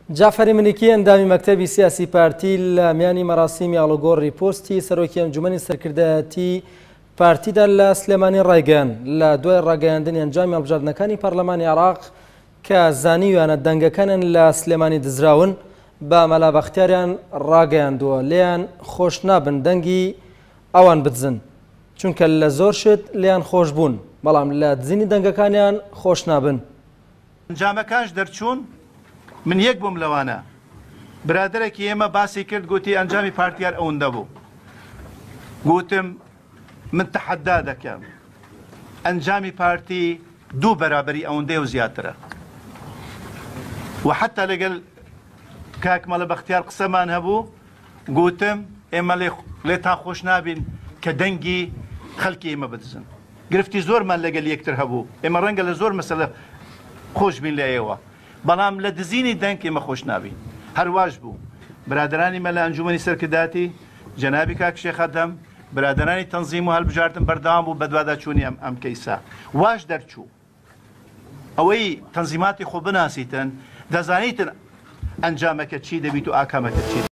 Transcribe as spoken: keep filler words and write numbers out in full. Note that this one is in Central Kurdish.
جعفری منیکی ئەندامی مەکتەبی سیاسی پارتی لە میانی مەراسیمی ئاڵوگۆڕی پۆستی سەرۆکی ئەنجومەنی سەرکردایەتی پارتیدا لە سلێمانی ڕایگەیاند لە دوای ڕاگەیاندنی ئەنجامی هەڵبژاردنەکانی پەرلەمانی عێراق کە زانیویانە دەنگەکانن لە سلێمانی دزراون بە مەلا بەختیاریان ڕاگەیاندووە لێیان خۆش نابن دەنگی ئەوان بدزن چونکە لە زۆر شت لێیان خۆش بوون بەڵام لە دزینی دەنگەکانیان خۆش نابن. ئەنجامەکانش دەرچوون. من یەک بووم لەوانە برادرێکی ئێمە باسی کرد گوتی ئەنجامی پارتیار ئەوەندە بوو. گوتم من تەحەدا دەکەم ئەنجامی پارتی دوو بەرابەری ئەوەندەی و زیاترە و حتا لەگەڵ کاک مەلا بەختیار قسەمان هەبوو گوتم ئێمە لێتان خۆش نابین کە دەنگی خەڵکی ئێمە بدزن. گرفتی زۆرمان لەگەل یەکتر هەبوو ئێمە ڕەنگە لە زۆر مەسەلە خۆش بین لە ئێوە بەڵام لە دزینی دەنگ ئێمە خۆش نابین. هەرواش بوو برادرانی مە لە ئەنجومەنی سەرکردایەتی جەنابی کاک شێخ ئەدەم برادرانی تەنزیم و هەڵبژاردن بەردەوام بوو بە دواداچوونی ئەم کەیسا واش دەرچوو ئەوەی تەنزیماتی خۆ بناسیتن دەزانیتن ئەنجامەکە چی دەبیت و ئاکامەکە چی